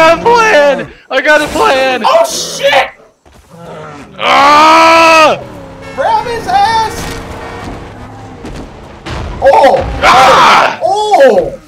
got a plan! I got a plan! Oh shit! Ah! Grab his ass! Oh! Ah! Oh!